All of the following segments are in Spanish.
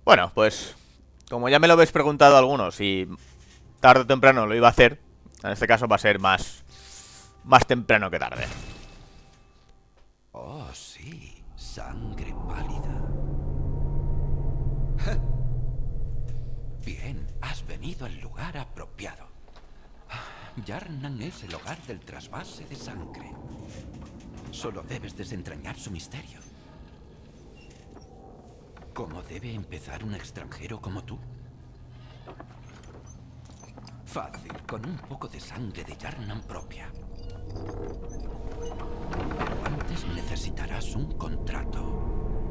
Bueno, pues como ya me lo habéis preguntado algunos y tarde o temprano lo iba a hacer, en este caso va a ser más temprano que tarde. Oh, sí, sangre pálida. Bien, has venido al lugar apropiado. Yarnan es el hogar del trasvase de sangre. Solo debes desentrañar su misterio. ¿Cómo debe empezar un extranjero como tú? Fácil, con un poco de sangre de Yarnan propia. Pero antes necesitarás un contrato.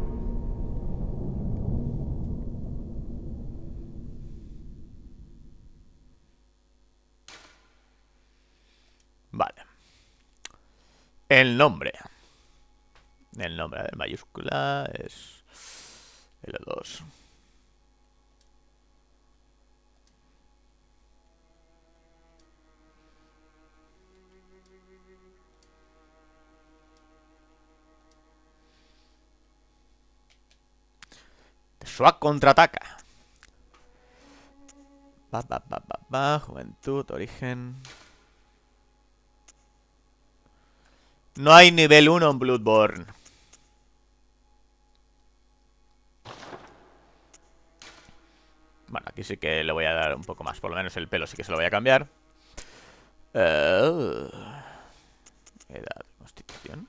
Vale. El nombre. El nombre de mayúscula es L2. Swag contraataca. Juventud, origen. No hay nivel 1 en Bloodborne. Bueno, aquí sí que le voy a dar un poco más. Por lo menos el pelo sí que se lo voy a cambiar. Edad, constitución.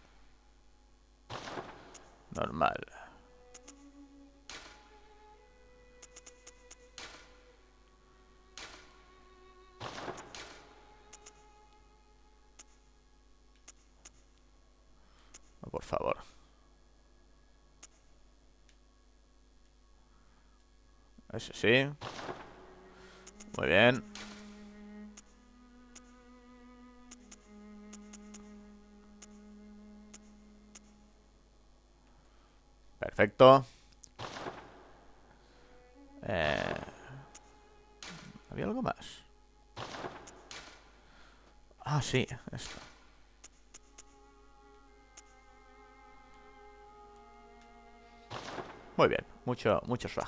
Normal. Por favor. Eso sí. Muy bien. Perfecto. ¿Había algo más? Ah, sí, esto. Muy bien, mucho swag.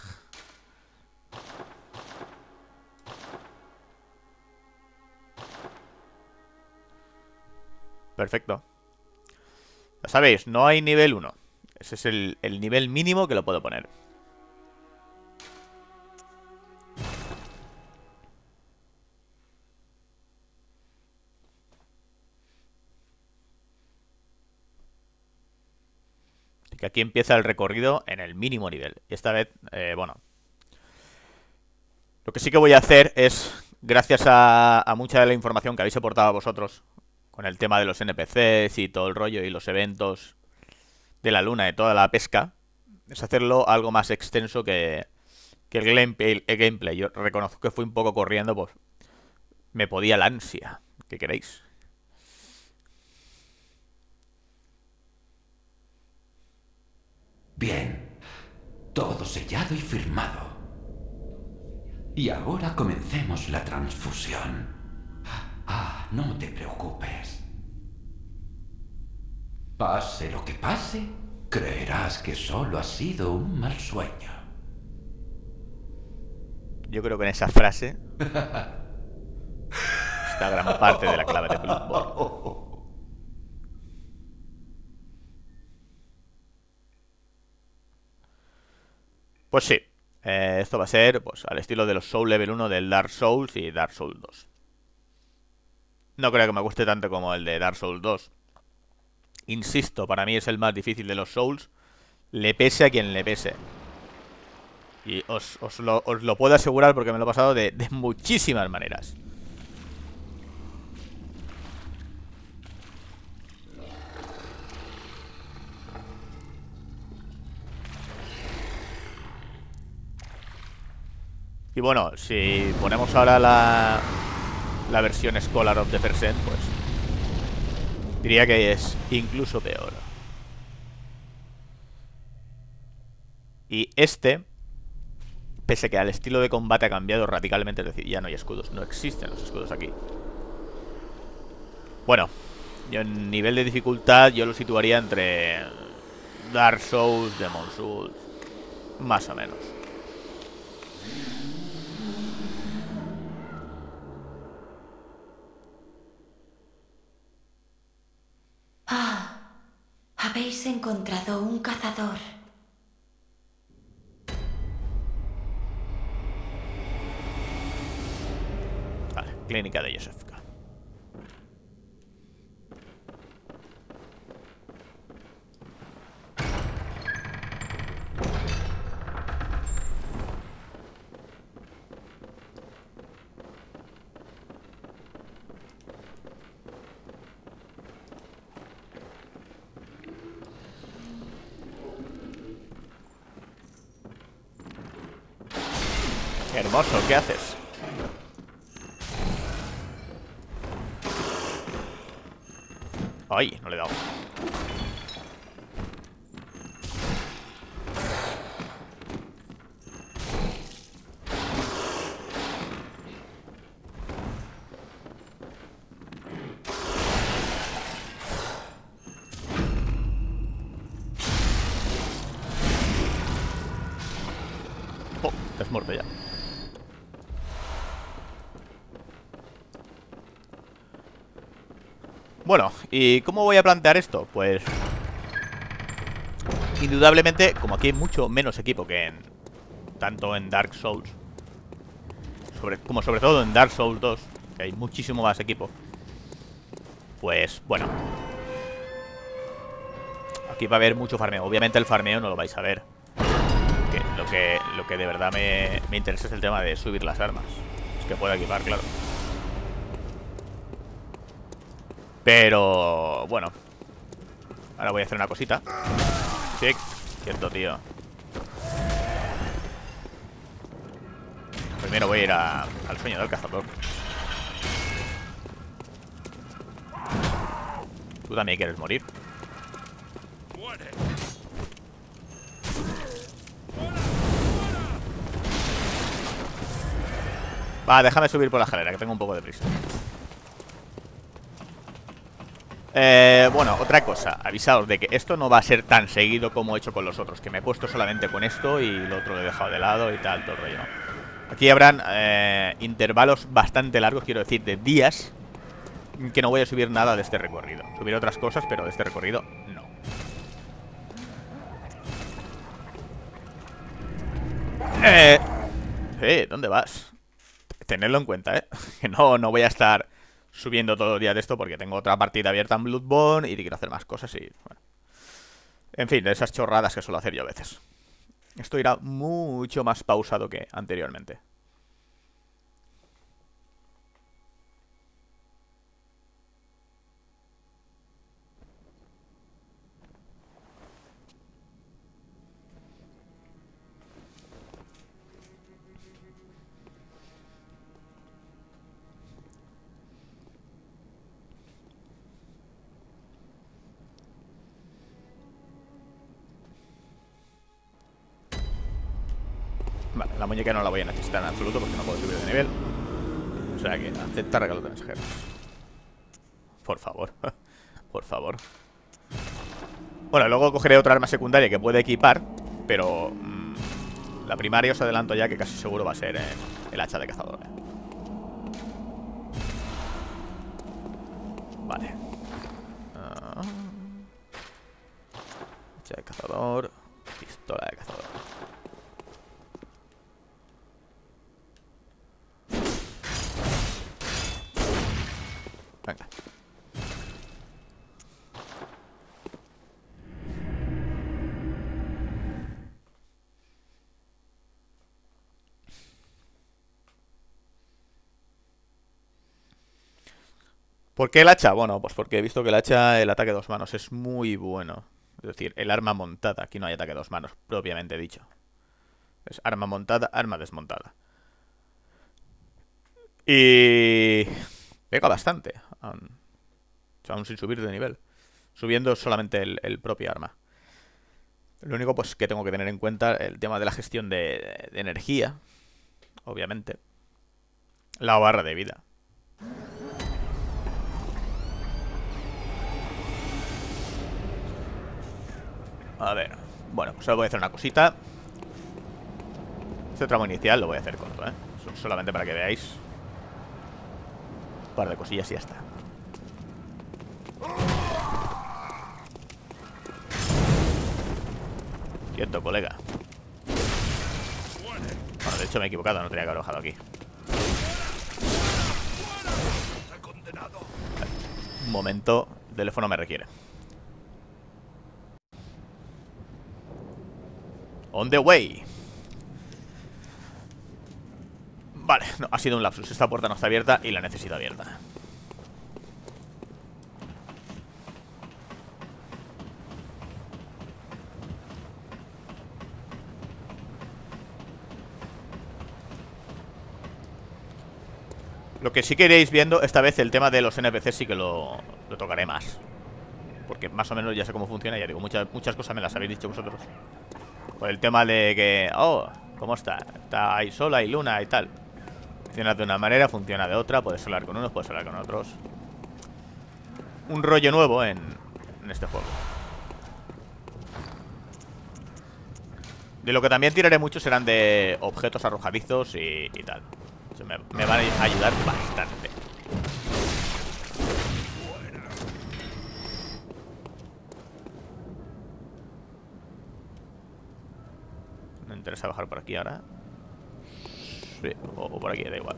Perfecto. Ya sabéis, no hay nivel 1. Ese es el nivel mínimo que lo puedo poner. Así que aquí empieza el recorrido en el mínimo nivel. Y esta vez, bueno. Lo que sí que voy a hacer es, gracias a mucha de la información que habéis aportado vosotros, con el tema de los NPCs y todo el rollo y los eventos de la luna y toda la pesca, es hacerlo algo más extenso que el gameplay. Yo reconozco que fui un poco corriendo, pues me podía la ansia. ¿Qué queréis? Bien, todo sellado y firmado. Y ahora comencemos la transfusión. Ah, no te preocupes. Pase lo que pase, creerás que solo ha sido un mal sueño. Yo creo que en esa frase está gran parte de la clave de Bloodborne. Pues sí, esto va a ser pues al estilo de los Soul Level 1 del Dark Souls y Dark Souls 2. No creo que me guste tanto como el de Dark Souls 2. Insisto, para mí es el más difícil de los Souls, le pese a quien le pese. Y os lo puedo asegurar porque me lo he pasado de muchísimas maneras. Y bueno, si ponemos ahora la versión Scholar of the Percent, pues diría que es incluso peor. Y este, pese a que el estilo de combate ha cambiado radicalmente, es decir, ya no hay escudos, no existen los escudos aquí. Bueno, yo en nivel de dificultad yo lo situaría entre Dark Souls, Demon Souls, más o menos. Ah, habéis encontrado un cazador. Vale, clínica de Josefka. Hermoso, ¿qué haces? Ay, no le he dado. Oh, te has muerto ya. Bueno, ¿y cómo voy a plantear esto? Pues indudablemente, como aquí hay mucho menos equipo que en tanto en Dark Souls, como sobre todo en Dark Souls 2, que hay muchísimo más equipo. Pues bueno, aquí va a haber mucho farmeo. Obviamente el farmeo no lo vais a ver. Lo que de verdad me interesa es el tema de subir las armas. Es que puedo equipar, claro. Pero bueno, ahora voy a hacer una cosita. Sí, cierto, tío. Primero voy a ir al sueño del cazador. Tú también quieres morir. Va, déjame subir por la escalera, que tengo un poco de prisa. Bueno, otra cosa, avisaos de que esto no va a ser tan seguido como he hecho con los otros, que me he puesto solamente con esto y lo otro lo he dejado de lado y tal, todo el rollo. Aquí habrán intervalos bastante largos, quiero decir, de días, que no voy a subir nada de este recorrido. Subiré otras cosas, pero de este recorrido no. ¿Dónde vas? Tenedlo en cuenta, que no voy a estar subiendo todo el día de esto porque tengo otra partida abierta en Bloodborne y quiero hacer más cosas y... bueno. En fin, de esas chorradas que suelo hacer yo a veces. Esto irá mucho más pausado que anteriormente. Vale, la muñeca no la voy a necesitar en absoluto porque no puedo subir de nivel. O sea que acepta regalo de mensajero. Por favor. Por favor. Bueno, luego cogeré otra arma secundaria que puede equipar, pero la primaria os adelanto ya que casi seguro va a ser el hacha de cazador. Vale. Hacha de cazador. Pistola de cazador. Venga. ¿Por qué el hacha? Bueno, pues porque he visto que el hacha, el ataque de dos manos es muy bueno. Es decir, el arma montada. Aquí no hay ataque de dos manos, propiamente dicho. Es arma montada, arma desmontada. Y... pega bastante. Aún sin subir de nivel. Subiendo solamente el propio arma. Lo único pues que tengo que tener en cuenta el tema de la gestión de energía. Obviamente. La barra de vida. A ver. Bueno, pues ahora voy a hacer una cosita. Este tramo inicial lo voy a hacer corto, ¿eh? Solamente para que veáis un par de cosillas y ya está. Quieto, colega. Bueno, de hecho me he equivocado, no tenía que haber bajado aquí. Un momento, el teléfono me requiere. On the way. Vale, no, ha sido un lapsus. Esta puerta no está abierta y la necesito abierta. Lo que sí que iréis viendo, esta vez el tema de los NPCs sí que lo tocaré más. Porque más o menos ya sé cómo funciona. Ya digo, muchas cosas me las habéis dicho vosotros. Por el tema de que, oh, ¿cómo está? Está ahí sola, hay luna y tal. Funciona de una manera, funciona de otra. Puedes hablar con unos, puedes hablar con otros. Un rollo nuevo en este juego. De lo que también tiraré mucho serán de objetos arrojadizos y tal. Eso me van a ayudar bastante. Me interesa bajar por aquí ahora. Sí, o por aquí, da igual.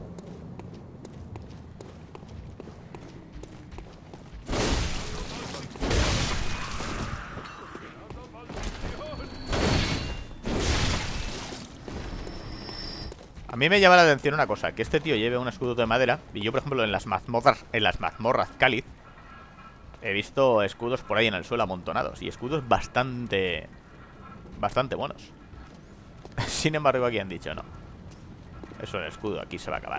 A mí me llama la atención una cosa, que este tío lleve un escudo de madera. Y yo, por ejemplo, en las mazmorras cáliz he visto escudos por ahí en el suelo amontonados. Y escudos bastante buenos. Sin embargo, aquí han dicho no. Eso el escudo, aquí se va a acabar.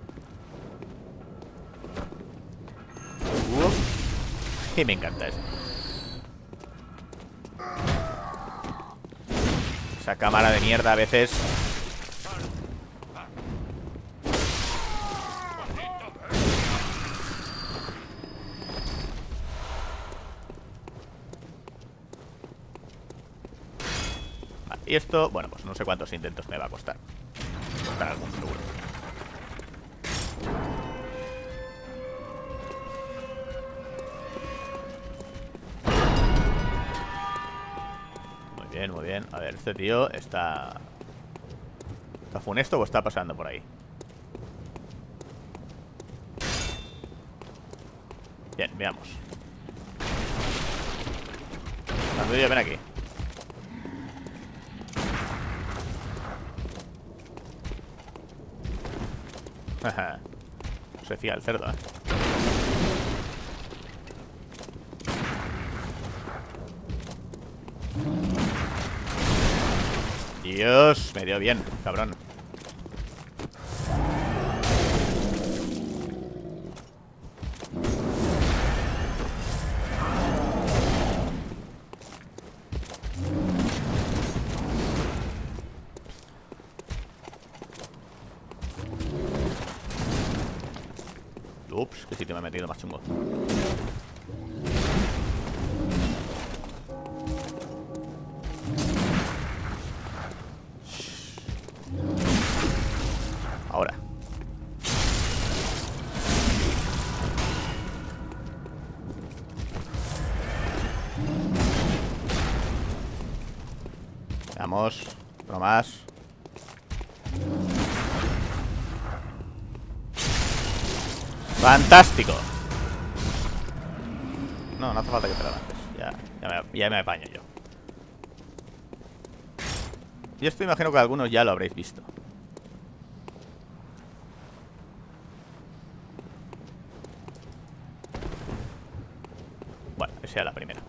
Y me encanta eso. Esa cámara de mierda a veces. Vale, y esto, bueno, pues no sé cuántos intentos me va a costar. Costar algún seguro. Muy bien, muy bien. A ver, este tío está... ¿Está funesto o está pasando por ahí? Bien, veamos. Andrillo, ven aquí. Se fía el cerdo, ¿eh? Dios, me dio bien, cabrón. Ups, qué sitio me he metido más chungo. Ahora. Vamos, uno más. ¡Fantástico! No, no hace falta que te levantes. Ya me apaño yo. Y esto imagino que algunos ya lo habréis visto. Bueno, esa es la primera.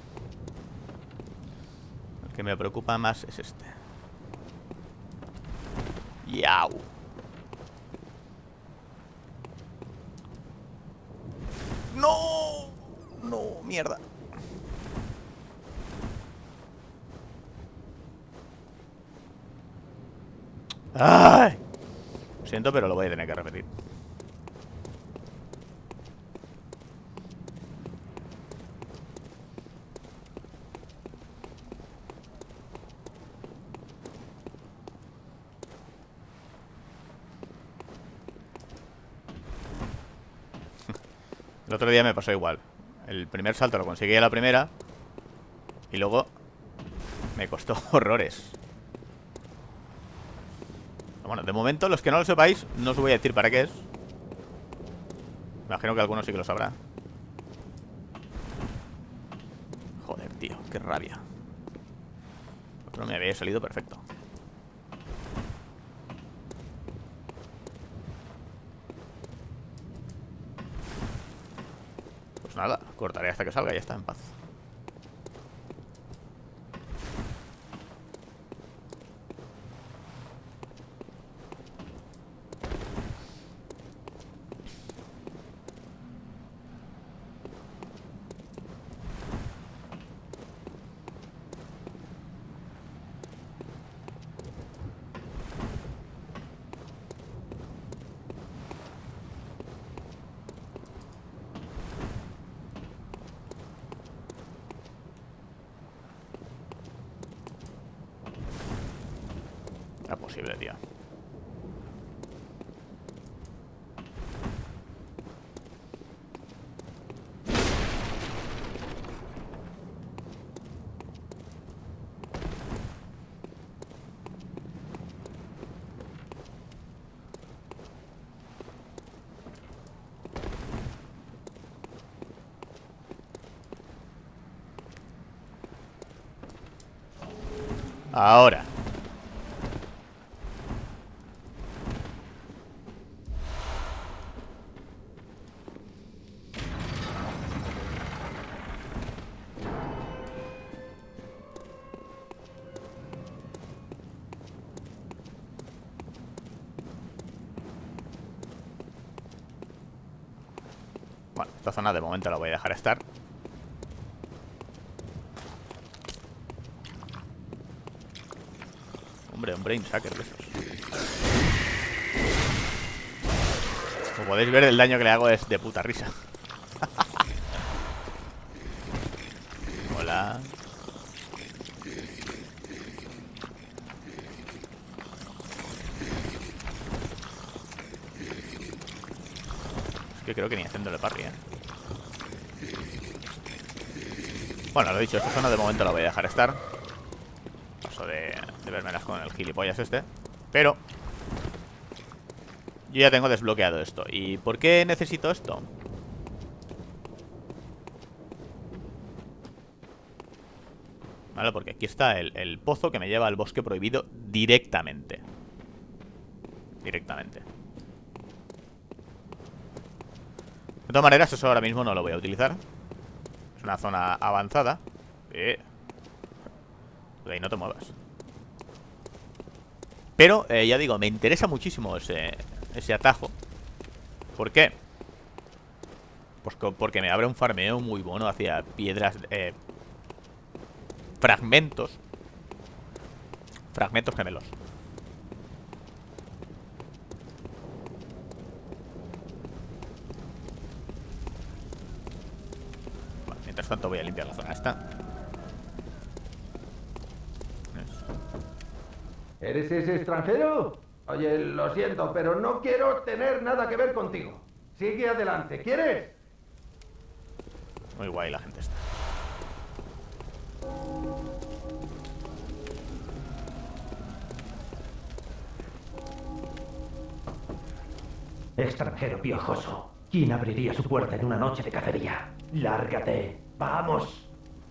El que me preocupa más es este. ¡Yau! ¡No! No, mierda. ¡Ay! Lo siento, pero lo voy a tener que repetir. El otro día me pasó igual. El primer salto lo conseguí a la primera. Y luego me costó horrores. Bueno, de momento, los que no lo sepáis, no os voy a decir para qué es. Imagino que algunos sí que lo sabrá. Joder, tío, qué rabia. Otro me había salido perfecto. Pues nada, cortaré hasta que salga y ya está, en paz. Era posible, tío. Ahora. Bueno, esta zona de momento la voy a dejar estar. Hombre, un brain sucker de esos. Como podéis ver, el daño que le hago es de puta risa. Hola. Es que creo que ni haciéndole parry, ¿eh? Bueno, lo dicho, esta zona de momento la voy a dejar estar. Paso de vérmelas con el gilipollas este. Pero yo ya tengo desbloqueado esto. ¿Y por qué necesito esto? Vale, porque aquí está el pozo que me lleva al bosque prohibido directamente. Directamente. De todas maneras, eso ahora mismo no lo voy a utilizar. Es una zona avanzada. De ahí no te muevas. Pero, ya digo, me interesa muchísimo ese atajo. ¿Por qué? Pues porque me abre un farmeo muy bueno hacia piedras... fragmentos. Fragmentos gemelos. Bueno, mientras tanto voy a limpiar la zona esta. ¿Eres ese extranjero? Oye, lo siento, pero no quiero tener nada que ver contigo. Sigue adelante, ¿quieres? Muy guay la gente esta. Extranjero piojoso. ¿Quién abriría su puerta en una noche de cacería? ¡Lárgate! ¡Vamos!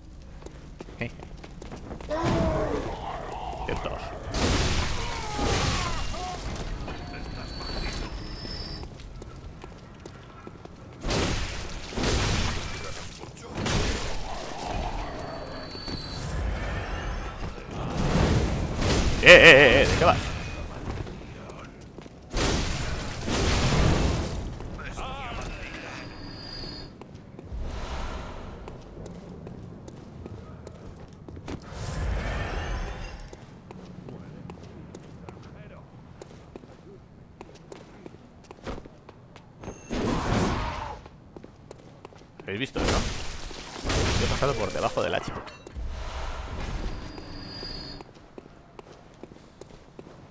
Ciertos. ¿De qué vas? ¿Habéis visto, no? Yo he pasado por debajo del hacha.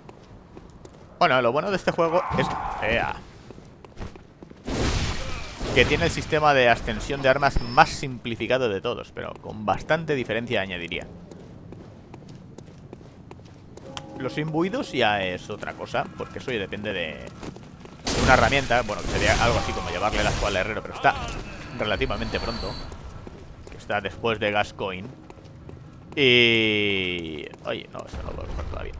Bueno, lo bueno de este juego es que tiene el sistema de ascensión de armas más simplificado de todos, pero con bastante diferencia añadiría. Los imbuidos ya es otra cosa, porque eso ya depende de una herramienta. Bueno, que sería algo así como llevarle la espada al herrero, pero está relativamente pronto, que está después de Gascoigne. Y... oye, no, eso no lo puedo coger todavía.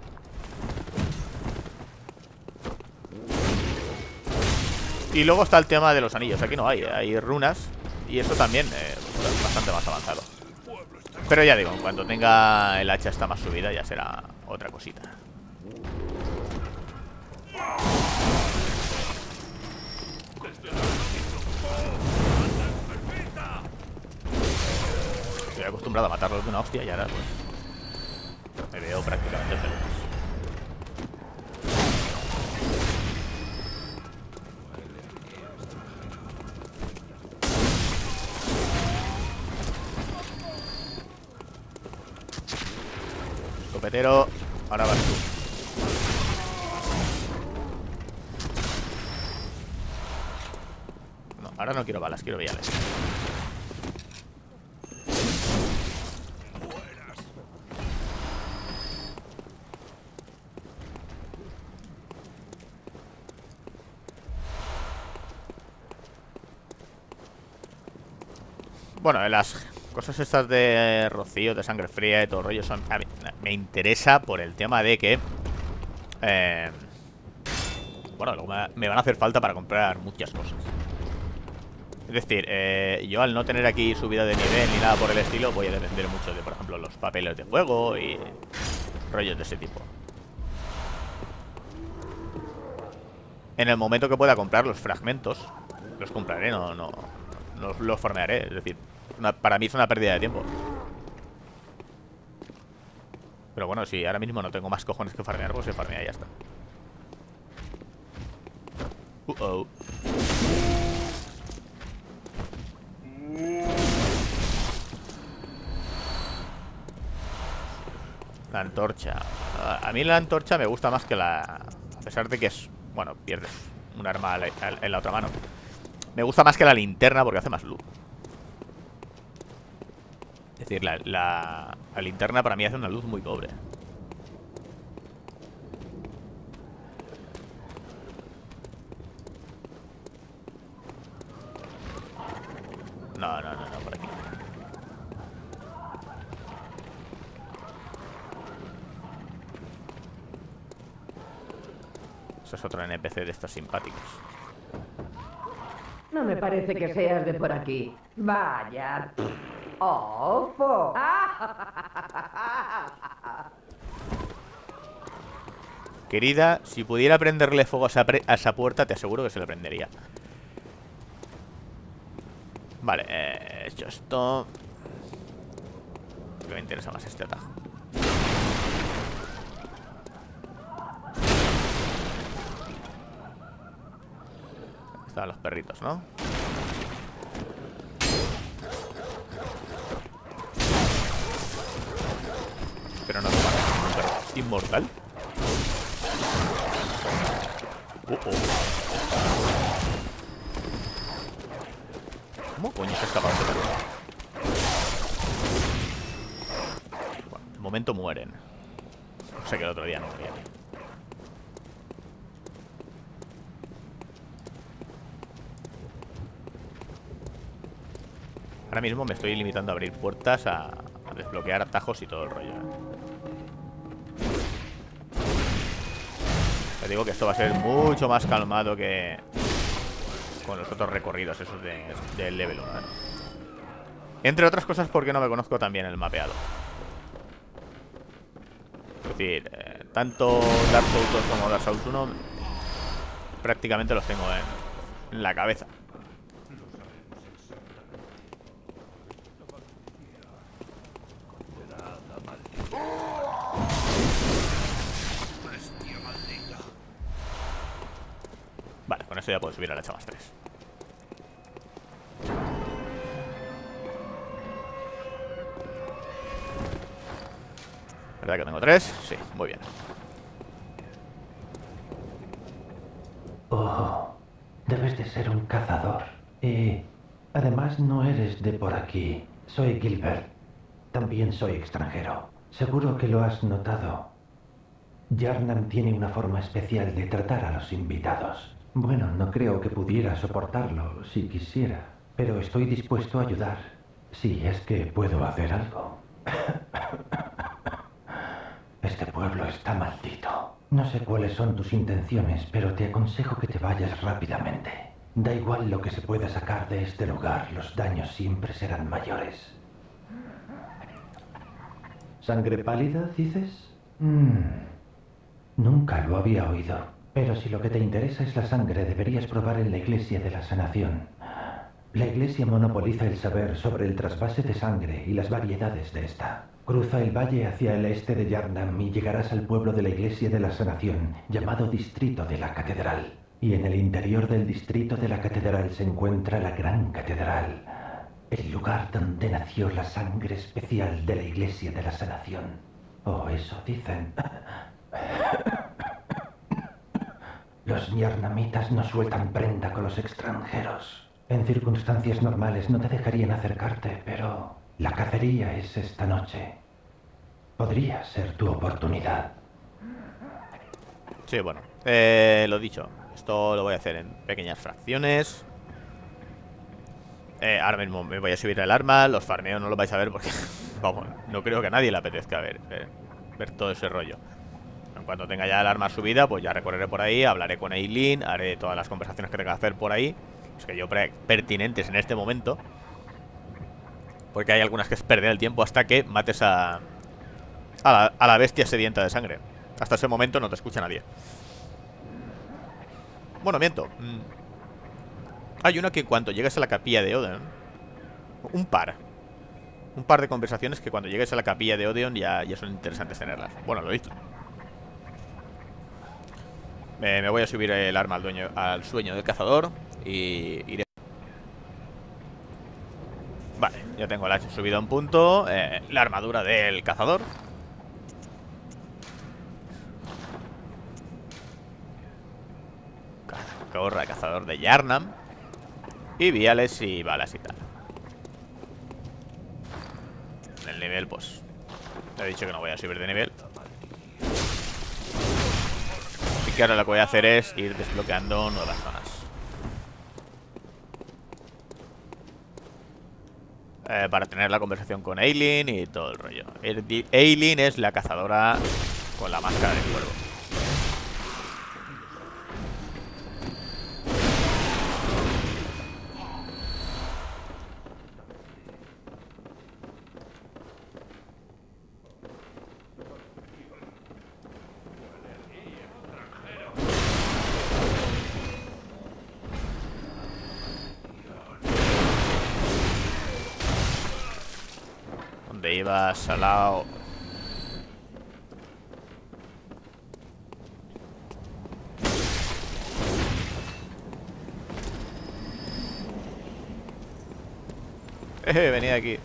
Y luego está el tema de los anillos. Aquí no hay runas. Y eso también es bastante más avanzado. Pero ya digo, en cuanto tenga el hacha esta más subida, ya será otra cosita. Estoy acostumbrado a matarlos de una hostia y ahora pues me veo prácticamente feliz. Escopetero, ahora vas tú. No, ahora no quiero balas, quiero viales. Bueno, las cosas estas de rocío, de sangre fría y todo el rollo son... a mí, me interesa por el tema de que... bueno, luego me van a hacer falta para comprar muchas cosas. Es decir, yo al no tener aquí subida de nivel ni nada por el estilo, voy a depender mucho de, por ejemplo, los papeles de fuego y rollos de ese tipo. En el momento que pueda comprar los fragmentos, los compraré, no los farmearé. Es decir, para mí es una pérdida de tiempo. Pero bueno, si ahora mismo no tengo más cojones que farmear, pues se farmea y ya está. La antorcha. A mí la antorcha me gusta más que la... a pesar de que es... bueno, pierdes un arma en la otra mano. Me gusta más que la linterna porque hace más luz. Es decir, la linterna para mí hace una luz muy pobre. No, por aquí. Eso es otro NPC de estos simpáticos. No me parece que seas de por aquí. Vaya. ¡Oh! Querida, si pudiera prenderle fuego a esa puerta, te aseguro que se le prendería. Vale, hecho esto... que me interesa más este atajo. Estaban los perritos, ¿no? Pero no te matas como un perro inmortal. ¿Cómo coño se ha escapado este perro? Bueno, de momento mueren. O sea que el otro día no morían. Ahora mismo me estoy limitando a abrir puertas, a desbloquear atajos y todo el rollo. Te digo que esto va a ser mucho más calmado que con los otros recorridos esos del level 1, ¿eh? Entre otras cosas porque no me conozco tan bien el mapeado. Es decir, tanto Dark Souls 2 como Dark Souls 1 prácticamente los tengo en la cabeza. Vale, con eso ya puedo subir al hacha más 3. ¿Verdad que tengo 3? Sí, muy bien. Oh, debes de ser un cazador. Y además no eres de por aquí. Soy Gilbert. También soy extranjero. Seguro que lo has notado. Yarnam tiene una forma especial de tratar a los invitados. Bueno, no creo que pudiera soportarlo si quisiera, pero estoy dispuesto a ayudar. Si es que puedo hacer algo. Este pueblo está maldito. No sé cuáles son tus intenciones, pero te aconsejo que te vayas rápidamente. Da igual lo que se pueda sacar de este lugar, los daños siempre serán mayores. ¿Sangre pálida, dices? Nunca lo había oído. Pero si lo que te interesa es la sangre, deberías probar en la Iglesia de la Sanación. La Iglesia monopoliza el saber sobre el trasvase de sangre y las variedades de esta. Cruza el valle hacia el este de Yarnam y llegarás al pueblo de la Iglesia de la Sanación, llamado Distrito de la Catedral. Y en el interior del Distrito de la Catedral se encuentra la Gran Catedral, el lugar donde nació la sangre especial de la Iglesia de la Sanación. O eso dicen. Los yarnamitas no sueltan prenda con los extranjeros. En circunstancias normales no te dejarían acercarte, pero la cacería es esta noche. Podría ser tu oportunidad. Sí, bueno, lo dicho. Esto lo voy a hacer en pequeñas fracciones. Ahora mismo me voy a subir el arma. Los farmeos no los vais a ver porque, vamos, no creo que a nadie le apetezca ver todo ese rollo. En cuanto tenga ya el arma subida, pues ya recorreré por ahí, hablaré con Eileen, haré todas las conversaciones que tenga que hacer por ahí. Es que yo pertinentes en este momento. Porque hay algunas que es perder el tiempo hasta que mates a la bestia sedienta de sangre. Hasta ese momento no te escucha nadie. Bueno, miento. Hay una que cuando llegues a la capilla de Odeon, un par de conversaciones que cuando llegues a la capilla de Odeon ya son interesantes tenerlas. Bueno, lo he dicho. Me voy a subir el arma al sueño del cazador y iré. Vale, ya tengo el hacha subido a un punto. La armadura del cazador. Gorra de cazador de Yarnam. Y viales y balas y tal. En el nivel, pues he dicho que no voy a subir de nivel. Así que ahora lo que voy a hacer es ir desbloqueando nuevas zonas. Para tener la conversación con Eileen y todo el rollo. Eileen es la cazadora con la máscara de cuervo. ¿Dónde ibas, salao? Venid aquí.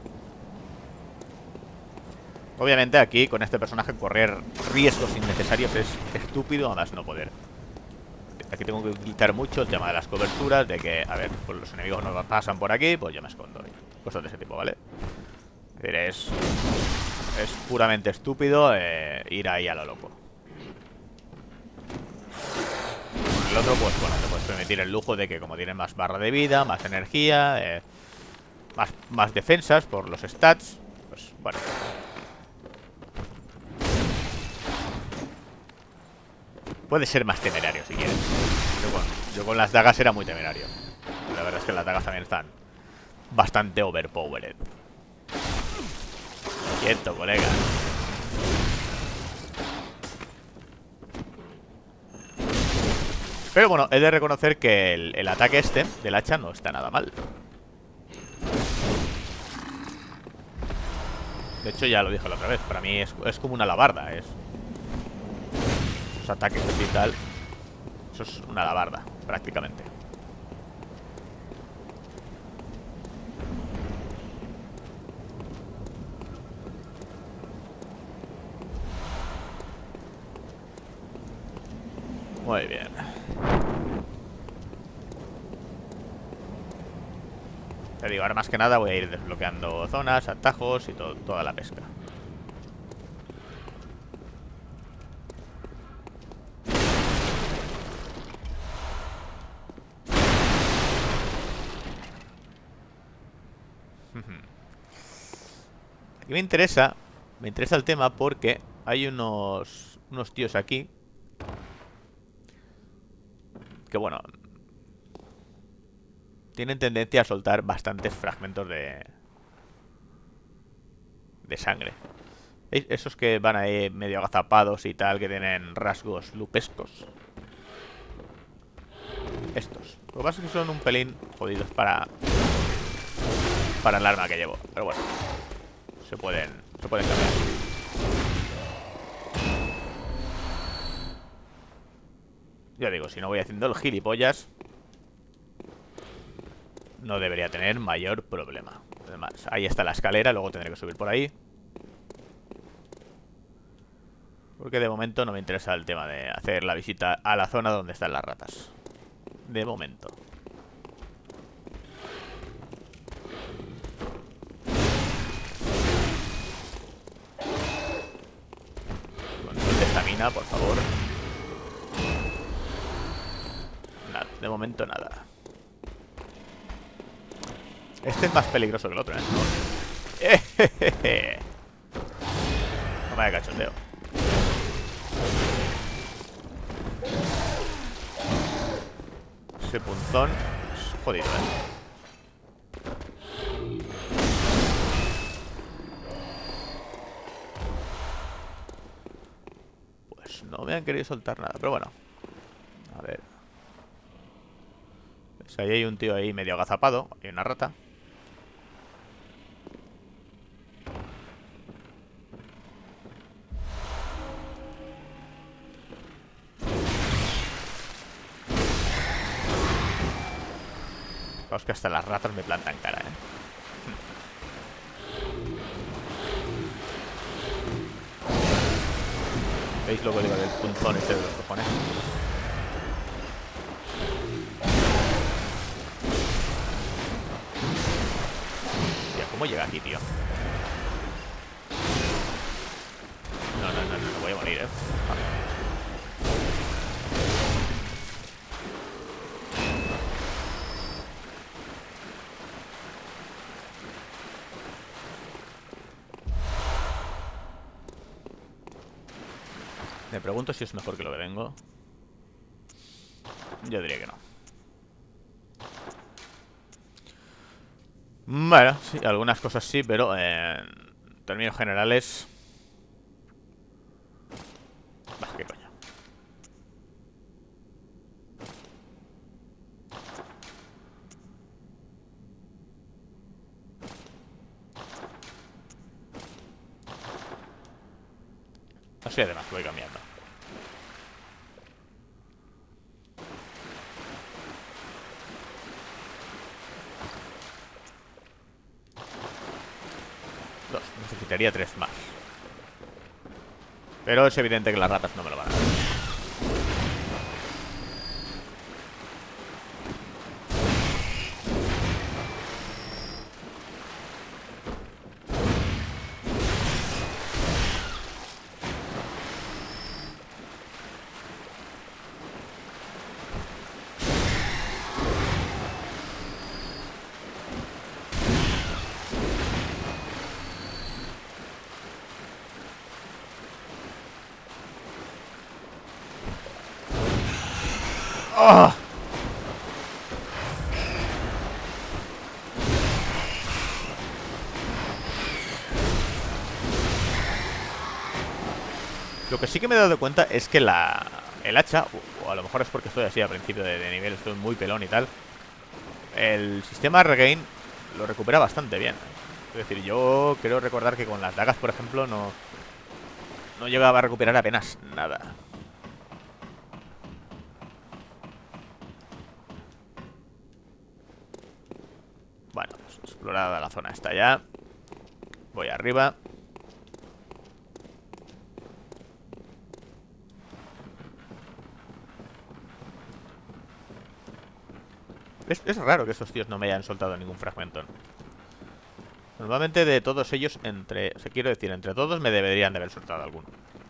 Obviamente aquí, con este personaje, correr riesgos innecesarios es estúpido a más no poder. Aquí tengo que quitar mucho el tema de las coberturas, de que, a ver, pues los enemigos no pasan por aquí, pues yo me escondo. Cosas de ese tipo, ¿vale? Es puramente estúpido ir ahí a lo loco. El otro, pues bueno, te puedes permitir el lujo de que como tienes más barra de vida, más energía, más defensas por los stats, pues bueno. Puede ser más temerario si quieres. Yo con las dagas era muy temerario. La verdad es que las dagas también están bastante overpowered. Quieto, colega. Pero bueno, he de reconocer que el ataque este del hacha no está nada mal. De hecho ya lo dije la otra vez. Para mí es como una alabarda. Los ataques y tal. Eso es una alabarda, prácticamente. Muy bien. Te digo, ahora más que nada voy a ir desbloqueando zonas, atajos y toda la pesca. Aquí me interesa el tema porque hay unos tíos aquí que, bueno, tienen tendencia a soltar bastantes fragmentos de sangre. ¿Veis? Esos que van ahí medio agazapados y tal, que tienen rasgos lupescos. Estos. Lo que pasa es que son un pelín jodidos para el arma que llevo. Pero bueno, se pueden cambiar. Ya digo, si no voy haciendo el gilipollas, no debería tener mayor problema. Además, ahí está la escalera, luego tendré que subir por ahí. Porque de momento no me interesa el tema de hacer la visita a la zona donde están las ratas. De momento. Control de estamina, por favor. Nada, de momento nada. Este es más peligroso que el otro, ¿eh? No me haga cachondeo. Ese punzón es jodido, Pues no me han querido soltar nada, pero bueno. A ver. Pues ahí hay un tío ahí medio agazapado. Hay una rata. Es que hasta las ratas me plantan cara, ¿Veis lo que digo del punzón este de los cojones? Hostia, ¿cómo llega aquí, tío? No voy a morir, Me pregunto si es mejor que lo que vengo. Yo diría que no. Bueno, sí, algunas cosas sí, pero en términos generales... Bah, qué coño. Así además voy cambiando. Necesitaría 3 más. Pero es evidente que las ratas no me lo van a dar. ¡Oh! Lo que sí que me he dado cuenta es que el hacha, o a lo mejor es porque estoy así a principio de nivel, estoy muy pelón y tal, el sistema regain lo recupera bastante bien. Es decir, yo creo recordar que con las dagas, por ejemplo, no llegaba a recuperar apenas nada. Bueno, pues explorada la zona está ya. Voy arriba. Es raro que estos tíos no me hayan soltado ningún fragmento, ¿no? Normalmente de todos ellos, o sea, quiero decir, entre todos me deberían de haber soltado alguno.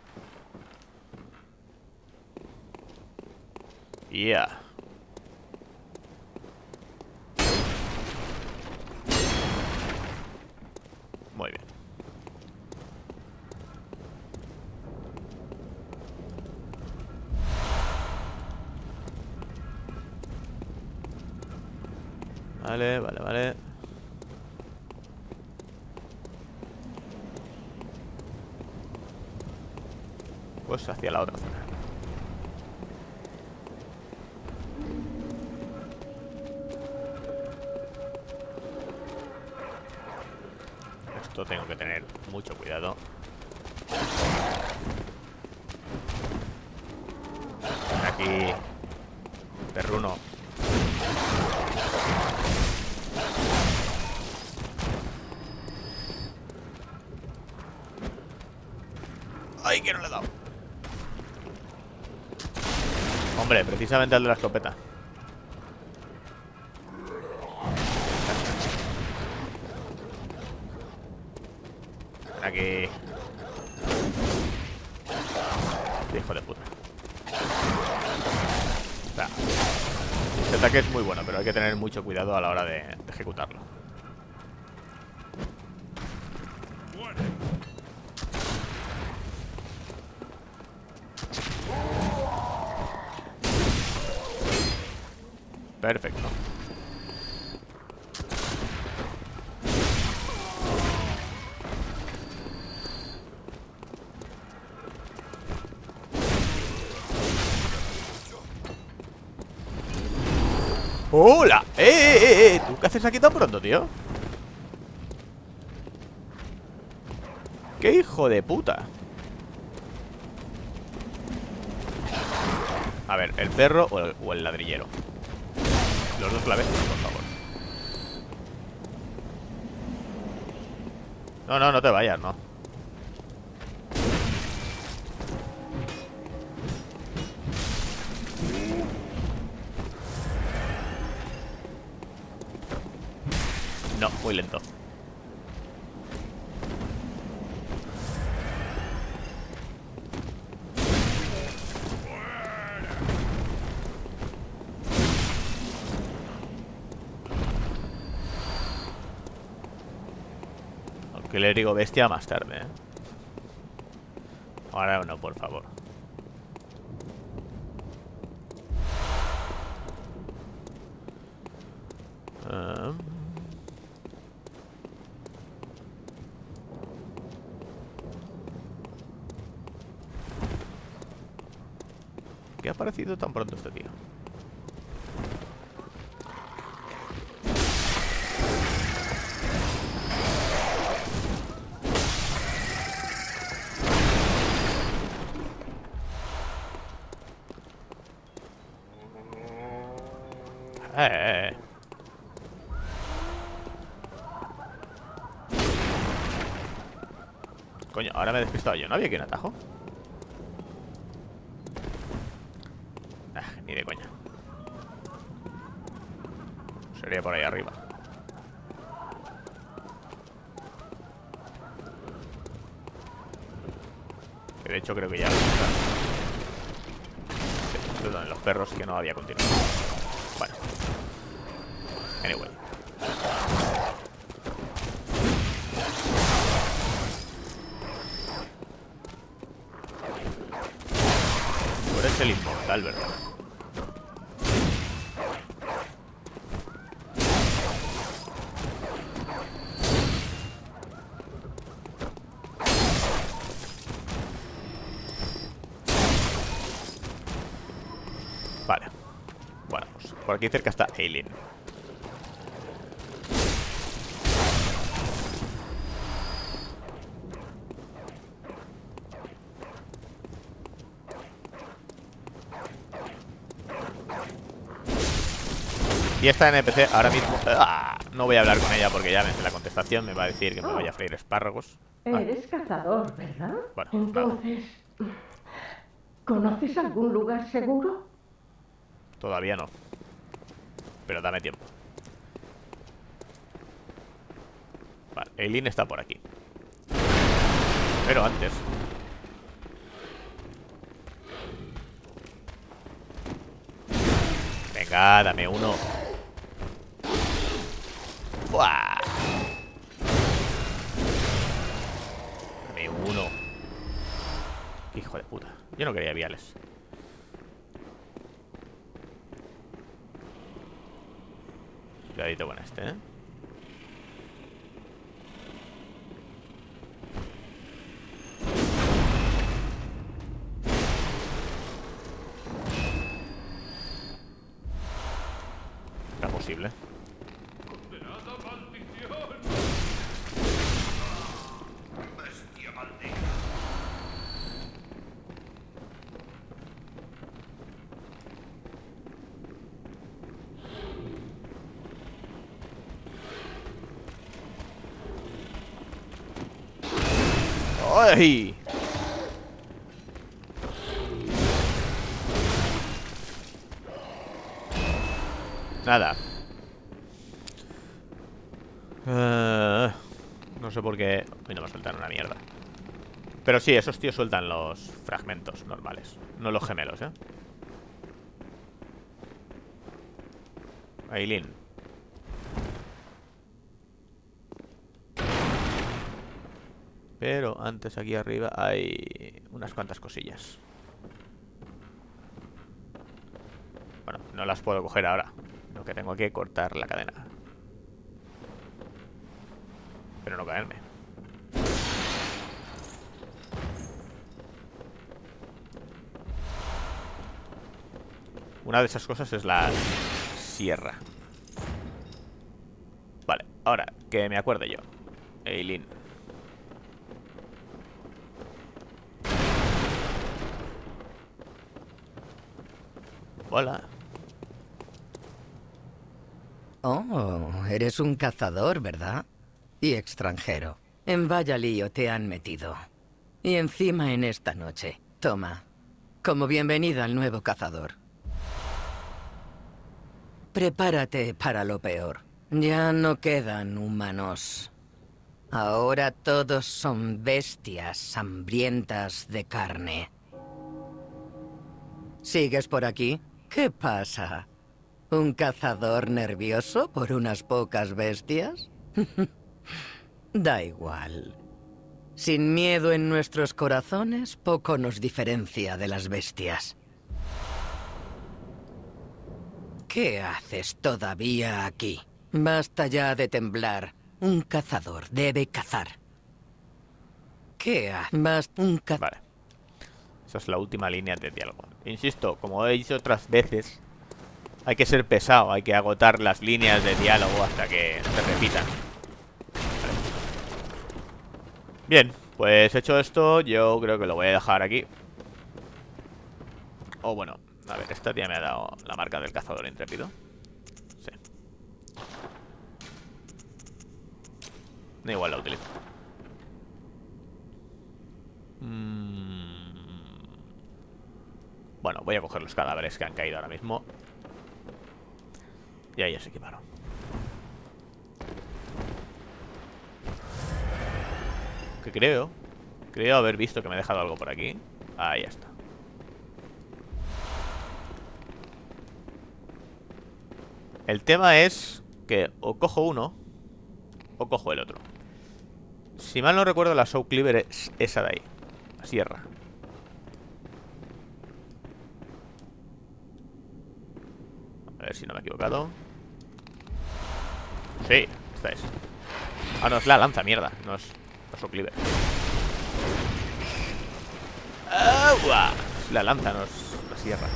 Yeah. Muy bien. Vale, vale, vale. Pues hacia la otra zona. Esto tengo que tener mucho cuidado. Aquí, perruno. ¡Ay, que no le he dado! Hombre, precisamente al de la escopeta. Aquí. Hijo de puta. O sea, este ataque es muy bueno, pero hay que tener mucho cuidado a la hora de ejecutarlo. Perfecto. ¡Hola! ¿Tú qué haces aquí tan pronto, tío? ¡Qué hijo de puta! A ver, ¿el perro o el ladrillero? Los dos a la vez, por favor. No, no, no te vayas, no. No, muy lento. Clérigo bestia más tarde, ¿eh? Ahora no, por favor. ¿Qué ha aparecido tan pronto este tío? Coño, ahora me he despistado yo. ¿No había aquí un atajo? Ni de coña. Sería por ahí arriba. Que de hecho creo que ya lo está. Perdón, los perros que no había continuado. Bueno. Anyway. Tú eres el inmortal, ¿verdad? Vale. Bueno, pues por aquí cerca está Eileen. Y esta NPC ahora mismo... no voy a hablar con ella porque ya me hace la contestación. Me va a decir que me vaya a freír espárragos. Eres cazador, ¿verdad? Bueno, entonces, ¿conoces algún lugar seguro? Todavía no. Pero dame tiempo. Vale, Eileen está por aquí. Pero antes... Venga, dame uno. ¡Buah! Dame uno. Hijo de puta. Yo no quería viales. Cuidadito con este, ¿eh? ¿Era posible? ¡Ay! Nada. No sé por qué... Hoy no me sueltan una mierda. Pero sí, esos tíos sueltan los fragmentos normales. No los gemelos, ¿eh? Eileen. Pero antes aquí arriba hay unas cuantas cosillas. Bueno, no las puedo coger ahora. Lo que tengo que cortar la cadena. Pero no caerme. Una de esas cosas es la sierra. Vale, ahora que me acuerde yo. Eileen. Hola. Oh, eres un cazador, ¿verdad? Y extranjero. En vaya lío te han metido. Y encima en esta noche. Toma, como bienvenida al nuevo cazador. Prepárate para lo peor. Ya no quedan humanos. Ahora todos son bestias hambrientas de carne. ¿Sigues por aquí? ¿Qué pasa? ¿Un cazador nervioso por unas pocas bestias? Da igual. Sin miedo en nuestros corazones, poco nos diferencia de las bestias. ¿Qué haces todavía aquí? Basta ya de temblar. Un cazador debe cazar. ¿Qué haces? Vale. Esa es la última línea de diálogo. Insisto, como he dicho otras veces, hay que ser pesado, hay que agotar las líneas de diálogo hasta que se repitan. Vale. Bien, pues hecho esto, yo creo que lo voy a dejar aquí. O bueno, a ver, esta tía me ha dado la marca del cazador intrépido. Sí. Da igual, la utilizo. Bueno, voy a coger los cadáveres que han caído ahora mismo. Y ahí ya se equiparon. Que creo haber visto que me he dejado algo por aquí. Ahí está. El tema es que o cojo uno o cojo el otro. Si mal no recuerdo, la Soul Cleaver es esa de ahí, la sierra. A ver si no me he equivocado. Sí, esta es. Ah, no, es la lanza, mierda. No es la Soul Cleaver. ¡Agua! Es la lanza, no es la sierra.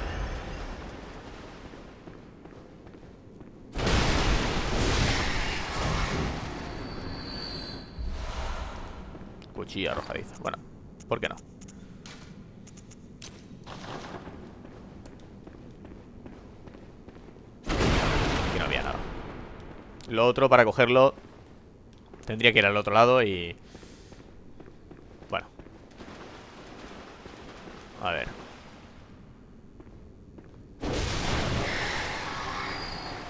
Cuchilla arrojadiza. Bueno, ¿por qué no? Aquí no había nada. Lo otro, para cogerlo, tendría que ir al otro lado y... Bueno. A ver.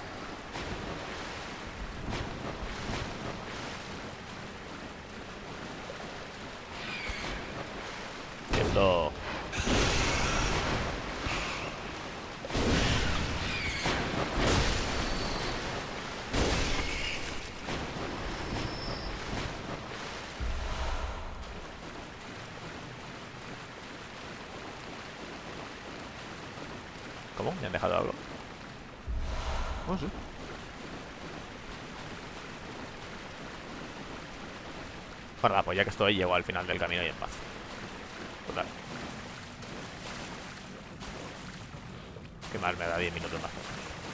segundo. ¿Cómo? ¿Me han dejado algo? Oh, sí. Bueno, va, pues ya que estoy, llego al final del camino y en paz. Total. Qué mal me da 10 minutos más.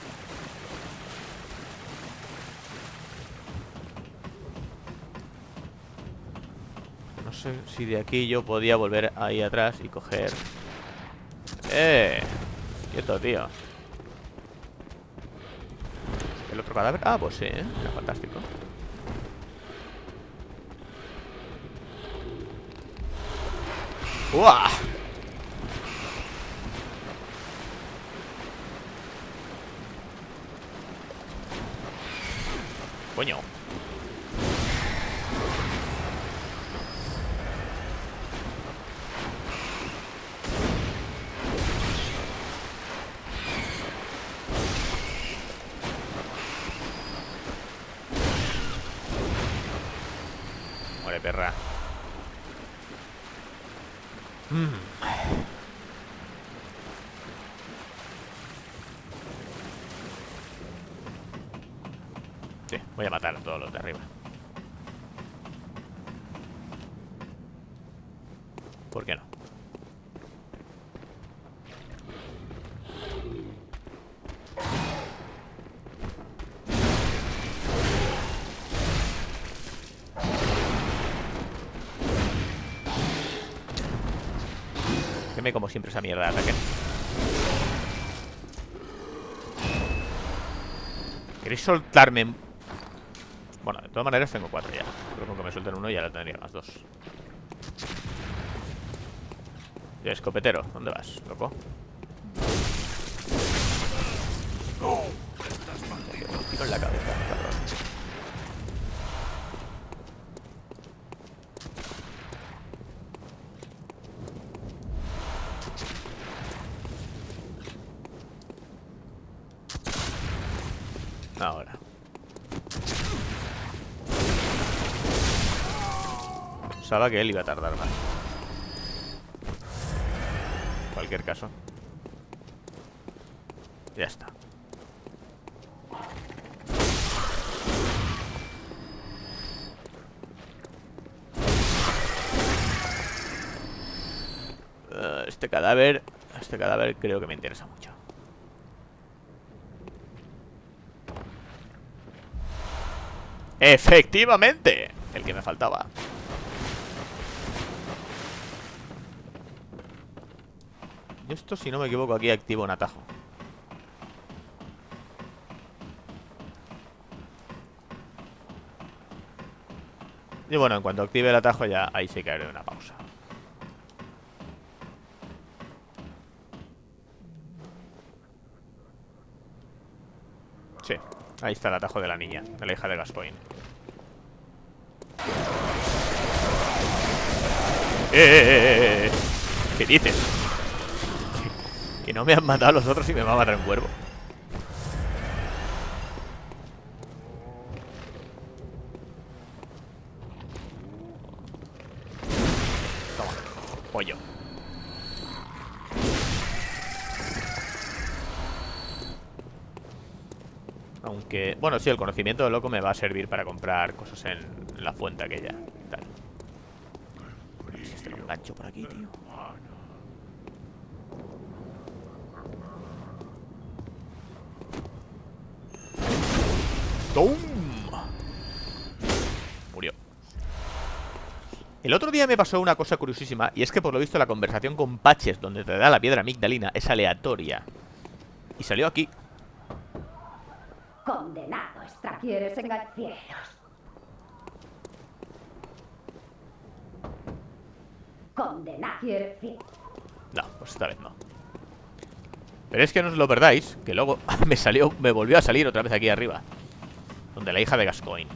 No sé si de aquí yo podía volver ahí atrás y coger... Quieto, tío. ¿El otro cadáver? Ah, pues sí, ¿eh? Era fantástico. ¡Uah! Coño. Muere, perra. Sí, voy a matar a todos los de arriba. ¿Por qué no? Queme como siempre esa mierda de ataque. ¿Queréis soltarme? Bueno, de todas maneras tengo 4 ya. Creo que con que me suelten uno ya la tendría más 2. Y escopetero, ¿dónde vas, loco? Tiro en la cabeza, cabrón. Ahora. Pensaba que él iba a tardar más. En cualquier caso. Ya está. Este cadáver creo que me interesa mucho. ¡Efectivamente! El que me faltaba. Y esto, si no me equivoco, aquí activo un atajo. Y bueno, en cuanto active el atajo ya ahí sí que haré una pausa. Sí, ahí está el atajo de la niña, de la hija de Gascoigne. ¿Qué dices? Que no me han matado los otros y me va a matar un cuervo. Toma, pollo. Aunque, bueno, sí, el conocimiento de loco me va a servir para comprar cosas en la fuente aquella. Tal. Si este lo engancho por aquí, tío. ¡Tum! Murió. El otro día me pasó una cosa curiosísima, y es que por lo visto la conversación con Patches, donde te da la piedra amigdalina, es aleatoria. Y salió aquí. Condenado está. ¿Quieres engañarlos? Condenado. ¿Quieres? No, pues esta vez no. Pero es que no os lo perdáis, que luego me volvió a salir otra vez aquí arriba, donde la hija de Gascoigne.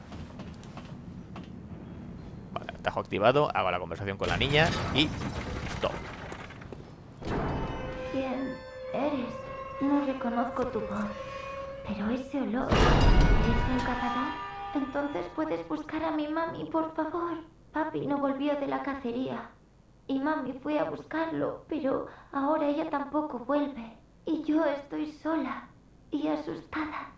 Vale, atajo activado, hago la conversación con la niña y quién eres. No reconozco tu voz. Pero ese olor... ¿Eres un cazador? Entonces puedes buscar a mi mami, por favor. Papi no volvió de la cacería. Y mami fue a buscarlo, pero ahora ella tampoco vuelve. Y yo estoy sola y asustada.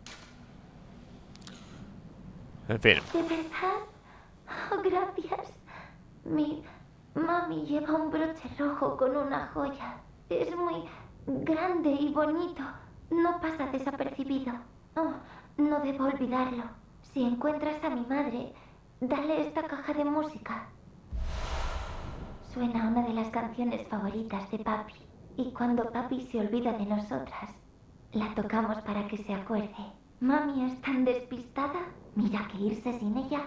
En fin. ¿De verdad? Oh, gracias. Mi mami lleva un broche rojo con una joya. Es muy grande y bonito. No pasa desapercibido. Oh, no debo olvidarlo. Si encuentras a mi madre, dale esta caja de música. Suena una de las canciones favoritas de papi. Y cuando papi se olvida de nosotras, la tocamos para que se acuerde. Mami es tan despistada. Mira que irse sin ella.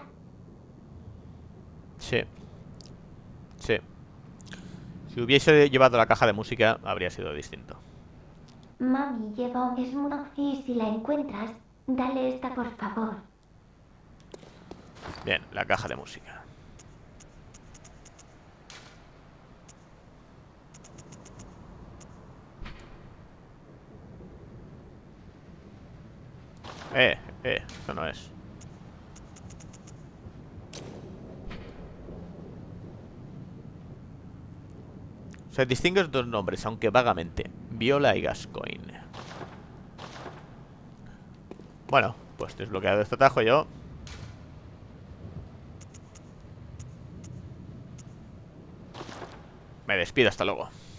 Sí. Sí. Si hubiese llevado la caja de música, habría sido distinto. Mami lleva un esmudo y si la encuentras, dale esta por favor. Bien, la caja de música. Esto no es. Se distinguen dos nombres, aunque vagamente. Viola y Gascoigne. Bueno, pues desbloqueado este atajo yo. Me despido, hasta luego.